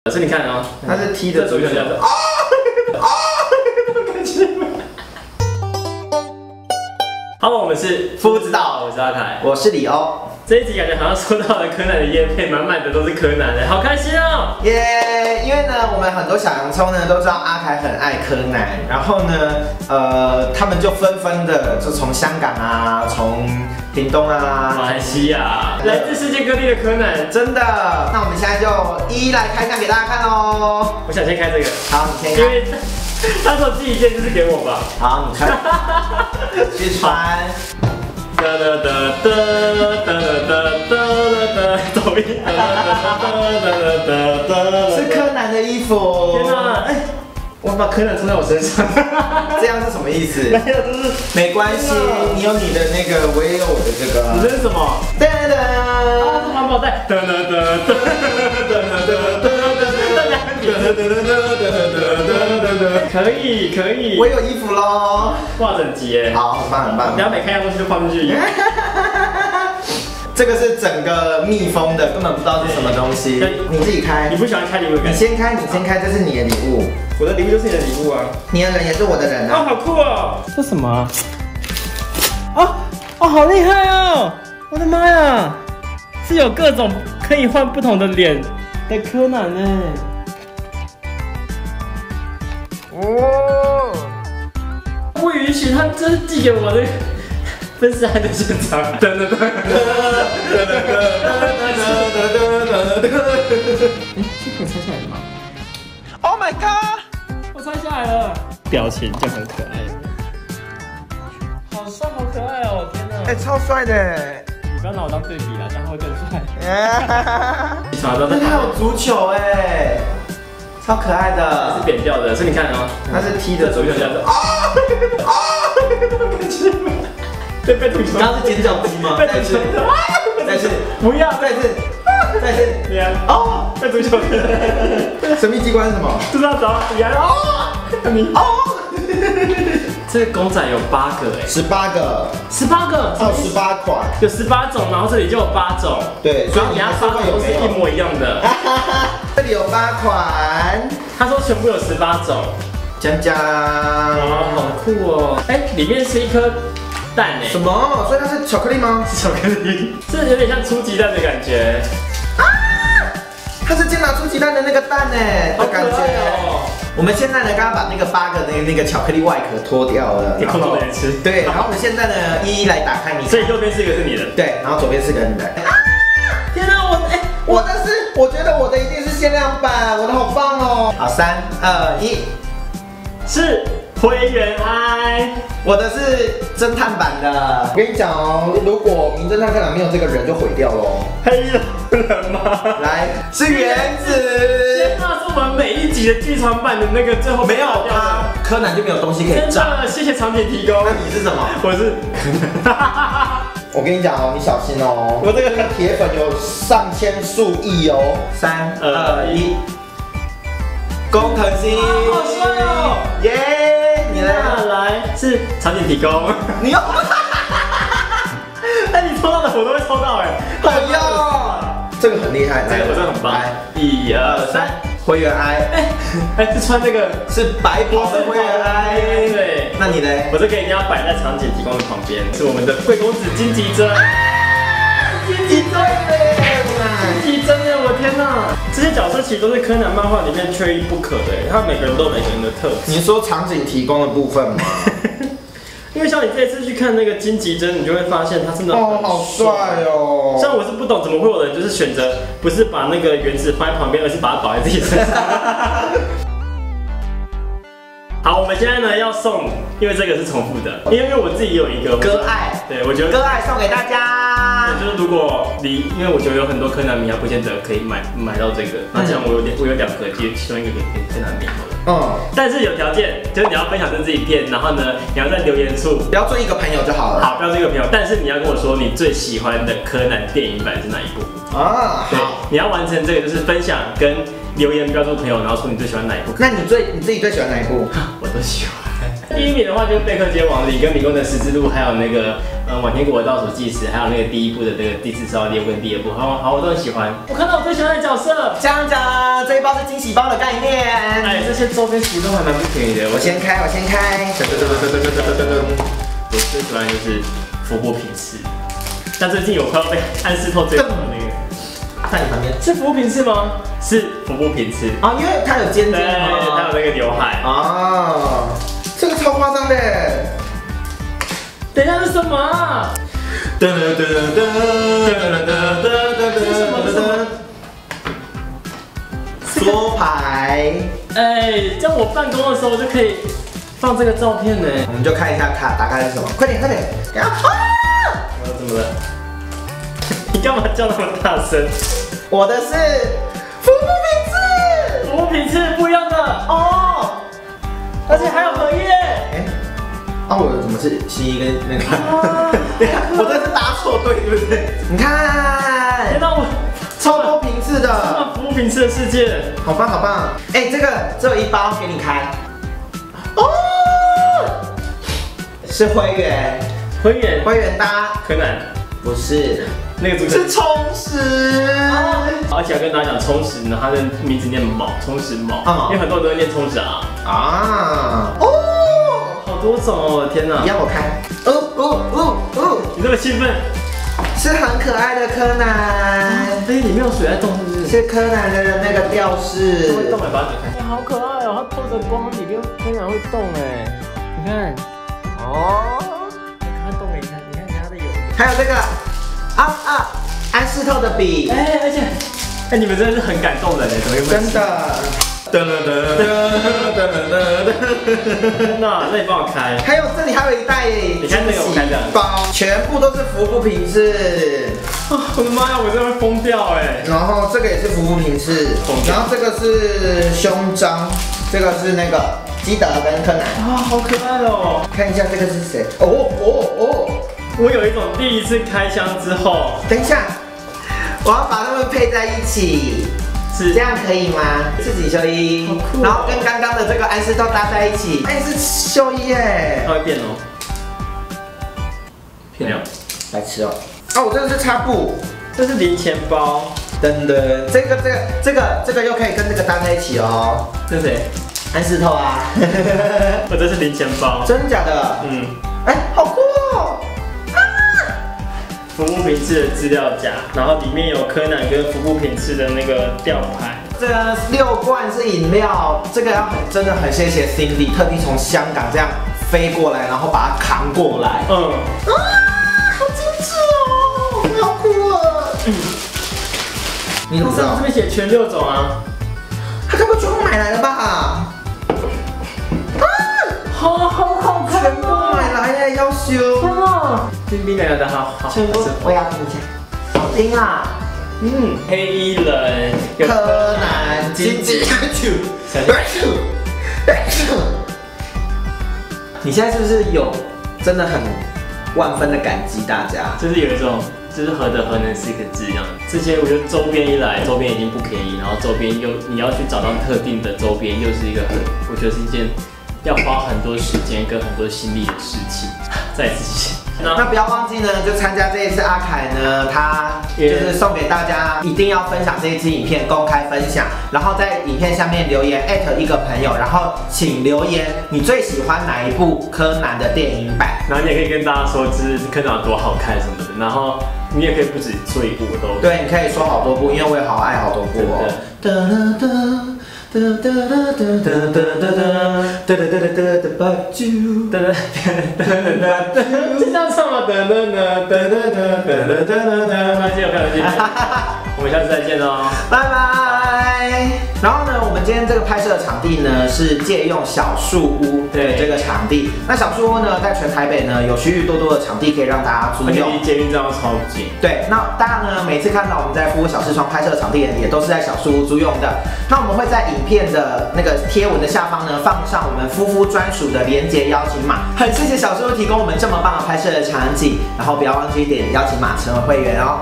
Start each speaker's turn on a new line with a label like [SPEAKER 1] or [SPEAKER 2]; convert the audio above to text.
[SPEAKER 1] 老师你看哦，
[SPEAKER 2] 他是踢的足球。啊！
[SPEAKER 1] 感觉。Hello， 我们是
[SPEAKER 2] 夫子道，
[SPEAKER 1] 我是阿凯，
[SPEAKER 2] 我是李欧。这
[SPEAKER 1] 一集感觉好像收到了柯南的业配，满满的都是柯南的，好开心哦！
[SPEAKER 2] 耶！因为呢，我们很多小洋葱呢都知道阿凯很爱柯南，然后呢，他们就纷纷的就从香港啊，从屏东啊，
[SPEAKER 1] 马来西亚，来自世界各地的柯南，
[SPEAKER 2] 真的。那我们现在就一一来开箱给大家看喽。
[SPEAKER 1] 我想先开这个，
[SPEAKER 2] 好，你先开。
[SPEAKER 1] 因为他说寄一件就是给我吧。
[SPEAKER 2] 好，你看，去穿。
[SPEAKER 1] 哒哒哒哒哒哒哒，抖音。
[SPEAKER 2] 是柯南的衣服。
[SPEAKER 1] 天哪！哎，我把柯南穿在我身上，
[SPEAKER 2] 这样是什么意思？
[SPEAKER 1] 没有，就是
[SPEAKER 2] 没关系，你有你的那个，我也有我的这个。
[SPEAKER 1] 你这是什么？
[SPEAKER 2] 噔噔，啊，
[SPEAKER 1] 是环保袋。噔噔噔噔噔噔噔。可以可以，
[SPEAKER 2] 我有衣服喽，
[SPEAKER 1] 挂整齐耶，
[SPEAKER 2] 好，很棒很棒。
[SPEAKER 1] 等下每看一样东西就放进去。
[SPEAKER 2] 这个是整个密封的，根本不知道是什么东西。你自己开。
[SPEAKER 1] 你不喜欢开礼物？
[SPEAKER 2] 你先开，你先开，这是你的礼物。
[SPEAKER 1] 我的礼物就是你的礼物啊。
[SPEAKER 2] 你的人也是我的人啊。
[SPEAKER 1] 哦，好酷哦！这什么？哦哦，好厉害哦！我的妈呀，是有各种可以换不同的脸的柯南呢。哦，不允许他真的寄给我的分尸案的现场。噔噔噔噔噔噔噔噔噔噔。哎，这可以拆下来的吗
[SPEAKER 2] ？Oh my god！
[SPEAKER 1] 我拆下来了，表情就很可爱。好帅，好可爱哦！天哪，
[SPEAKER 2] 哎，超帅的。
[SPEAKER 1] 你不要拿我当对比啦，这样会更帅。
[SPEAKER 2] 那他有足球哎。超可爱的，
[SPEAKER 1] 是扁掉的，所以你看哦，
[SPEAKER 2] 它是踢的足球。
[SPEAKER 1] 啊啊！感觉对被吐槽。
[SPEAKER 2] 刚刚是尖叫鸡吗？
[SPEAKER 1] 被吐槽。
[SPEAKER 2] 再次，
[SPEAKER 1] 不要，
[SPEAKER 2] 再次，再次。
[SPEAKER 1] 你哦，被吐槽。
[SPEAKER 2] 神秘机关是什么？
[SPEAKER 1] 就是要找你哦，你哦。这个公仔有8个哎
[SPEAKER 2] ，18个
[SPEAKER 1] ，18个，
[SPEAKER 2] 还有18款，
[SPEAKER 1] 有18种，然后这里就有8种，
[SPEAKER 2] 对，
[SPEAKER 1] 所以你要8种都是一模一样的。
[SPEAKER 2] 这里有8款，
[SPEAKER 1] 他说全部有18种，
[SPEAKER 2] 讲讲，
[SPEAKER 1] 哦，好酷哦！哎，里面是一颗蛋哎，
[SPEAKER 2] 什么？所以它是巧克力吗？
[SPEAKER 1] 是巧克力，这有点像出鸡蛋的感觉。
[SPEAKER 2] 它是先拿出鸡蛋的那个蛋哎的感觉
[SPEAKER 1] 哦。
[SPEAKER 2] 我们现在呢，刚刚把那个8个那个巧克力外壳脱掉了，
[SPEAKER 1] 然后来吃。
[SPEAKER 2] 对，然后我们现在呢，一一来打开你。
[SPEAKER 1] 所以右边是一个是你的，
[SPEAKER 2] 对，然后左边是个你的。
[SPEAKER 1] 天哪，
[SPEAKER 2] 我的是，我觉得我的一定是限量版，我的好棒哦。好，3、2、1，是灰原哀。我的是侦探版的。我跟你讲哦，如果名侦探柯南没有这个人就毁掉喽。
[SPEAKER 1] 黑人吗？
[SPEAKER 2] 来，是原子。
[SPEAKER 1] 天哪，是我们每一集的剧场版的那个最后
[SPEAKER 2] 没有他，柯南就没有东西可以炸。
[SPEAKER 1] 谢谢场景提供。
[SPEAKER 2] 那你是什么？
[SPEAKER 1] 我是。
[SPEAKER 2] 我跟你讲哦，你小心哦。我这个铁粉有上千数亿哦。3、2、1，工藤新。好帅哦！耶！你来，
[SPEAKER 1] 来是场景提供。你要？哎，你抽到的我都会抽到哎，
[SPEAKER 2] 好哟！这个很厉害，
[SPEAKER 1] 这个我真的很棒。来，1、2、3，
[SPEAKER 2] 灰原哀。
[SPEAKER 1] 哎，是穿那个
[SPEAKER 2] 是白袍的灰原哀。
[SPEAKER 1] 对，
[SPEAKER 2] 那你呢？
[SPEAKER 1] 我这个一定要摆在场景提供的旁边，是我们的贵公子金吉真。金吉真金吉真耶！我天哪，这些角色其实都是柯南漫画里面缺一不可的，他每个人都有每个人的特质。
[SPEAKER 2] 你说场景提供的部分吗？
[SPEAKER 1] 因为像你这次去看那个金吉真，你就会发现他真的
[SPEAKER 2] 好帅哦。
[SPEAKER 1] 像我是不懂怎么会有人就是选择不是把那个原子放在旁边，而是把它绑在自己身上。好，我们现在呢要送，因为这个是重复的，因为我自己有一个
[SPEAKER 2] 歌爱，
[SPEAKER 1] 对我觉得
[SPEAKER 2] 歌爱送给大家。
[SPEAKER 1] 就是如果你，因为我觉得有很多柯南迷，他不见得可以买到这个。那这样我有2个，其中一个给柯南迷好了。但是有条件，就是你要分享这支影片，然后呢，你要在留言处
[SPEAKER 2] 不要做一个朋友就好了。
[SPEAKER 1] 好，不要做一个朋友，但是你要跟我说你最喜欢的柯南电影版是哪一部啊？对，你要完成这个就是分享跟留言标注朋友，然后说你最喜欢哪一部。
[SPEAKER 2] 那你自己最喜欢哪一部？
[SPEAKER 1] 我都喜欢。第1名的话就是贝克街王里跟迷宫的十字路，还有那个晚天国的倒数计时，还有那个第一部的那个第4艘猎物跟第2部，好，我都很喜欢。我看到我最喜欢的角色，
[SPEAKER 2] 讲讲这一包是惊喜包的概念。
[SPEAKER 1] 哎，这些周边其实都还蛮不便宜的。
[SPEAKER 2] 我先开。
[SPEAKER 1] 我最喜欢的就是服部平次，但最近有快要被安室透追到的那个，
[SPEAKER 2] 在你旁边
[SPEAKER 1] 是服部平次吗？是服部平次
[SPEAKER 2] 啊，因为它有尖尖，
[SPEAKER 1] 它有那个刘海
[SPEAKER 2] 啊，这个超夸张的。
[SPEAKER 1] 等一下是什么啊？这是什么？
[SPEAKER 2] 缩牌。
[SPEAKER 1] 哎，这样我办公的时候就可以放这个照片呢。
[SPEAKER 2] 我们就看一下卡打开是什么，快点，给它啊！
[SPEAKER 1] 怎么了？你干嘛叫那么大声？
[SPEAKER 2] 我的是服部平次，
[SPEAKER 1] 服部平次不一样的哦，而且还有荷叶。
[SPEAKER 2] 啊，我怎么是新一跟那个？我这是答错对，对不对？你看，
[SPEAKER 1] 天哪，我
[SPEAKER 2] 超多平次的，
[SPEAKER 1] 服部平次的世界，
[SPEAKER 2] 好棒。哎，这个只有1包，给你开。哦，是灰原搭
[SPEAKER 1] 柯南，
[SPEAKER 2] 不是
[SPEAKER 1] 那个主角
[SPEAKER 2] 是充实。
[SPEAKER 1] 而且要跟大家讲，充实呢，它的名字念毛，充实毛，因为很多人都会念充实啊。好多种哦，天哪！
[SPEAKER 2] 你让我开。
[SPEAKER 1] 你这么兴奋，
[SPEAKER 2] 是很可爱的柯南。
[SPEAKER 1] 哎，里面有水在动，是不是？
[SPEAKER 2] 是柯南的那个吊饰。
[SPEAKER 1] 会动，把它解开。好可爱哦，它透着光，里面柯南会动哎，你看。它动了一下，你看它的有。
[SPEAKER 2] 还有这个安室透的笔。
[SPEAKER 1] 哎，而且，你们真的是很感动人哎，怎么会？
[SPEAKER 2] 真的。
[SPEAKER 1] 天哪，那你帮我开。
[SPEAKER 2] 还有这里还有一袋，
[SPEAKER 1] 你看这个我开的
[SPEAKER 2] 包，全部都是服部平次。
[SPEAKER 1] 我的妈呀，我真的会疯掉哎。
[SPEAKER 2] 然后这个也是服部平次，然后这个是胸章，这个是那个基德跟柯南。
[SPEAKER 1] 好可爱哦。
[SPEAKER 2] 看一下这个是谁？
[SPEAKER 1] 我有一种第一次开箱之后，
[SPEAKER 2] 等一下，我要把它们配在一起。这样可以吗？自己秀衣，然后跟刚刚的这个安室透搭在一起。哎，是秀衣耶，
[SPEAKER 1] 它会变哦，漂亮，
[SPEAKER 2] 来吃哦。我这个是擦布，
[SPEAKER 1] 这是零钱包，
[SPEAKER 2] 这个又可以跟这个搭在一起哦。
[SPEAKER 1] 这是谁？
[SPEAKER 2] 安室透啊。
[SPEAKER 1] 我这是零钱包，
[SPEAKER 2] 真假的？哎，好酷哦。
[SPEAKER 1] 服部平次的资料夹，然后里面有柯南跟服部平次的那个吊牌。
[SPEAKER 2] 这个6罐是饮料，这个真的很谢谢 Cindy 特地从香港这样飞过来，然后把它扛过来。好精致哦，好酷哦。你怎么知道？
[SPEAKER 1] 这边写全6种啊，
[SPEAKER 2] 他该不会全部买来了吧？
[SPEAKER 1] 好好看，
[SPEAKER 2] 全部买来耶，要修。
[SPEAKER 1] 冰冰凉凉的，好，
[SPEAKER 2] 全部我要听一下，好听啊。
[SPEAKER 1] 黑衣人，
[SPEAKER 2] 柯南，金吉你现在是不是有真的很万分的感激大家？
[SPEAKER 1] 就是有一种，就是何德何能是一个字一样。这些我觉得周边一来，周边已经不便宜，然后周边又你要去找到特定的周边，又是一个我觉得是一件要花很多时间跟很多心力的事情。再次
[SPEAKER 2] 那不要忘记呢，就参加这一次阿凯呢，他就是送给大家，一定要分享这一支影片，公开分享，然后在影片下面留言一个朋友，然后请留言你最喜欢哪一部柯南的电影版，
[SPEAKER 1] 然后你也可以跟大家说，就是柯南有多好看什么的，然后你也可以不止说一部，我都
[SPEAKER 2] 对，你可以说好多部，因为我也好爱好多部哦。这叫
[SPEAKER 1] 什么？我们下次再见喽，
[SPEAKER 2] 拜拜。然后呢，我们今天这个拍摄的场地呢是借用小树屋的这个场地。那小树屋呢，在全台北呢有许许多多的场地可以让大家租用，
[SPEAKER 1] 离捷运站超近。
[SPEAKER 2] 对，那大家呢每次看到我们在服务小视窗拍摄的场地也都是在小树屋租用的。那我们会在影片的那个贴文的下方呢放上我们夫妇专属的连结邀请码。很谢谢小树屋提供我们这么棒的拍摄的场景，然后不要忘记点邀请码成为会员哦。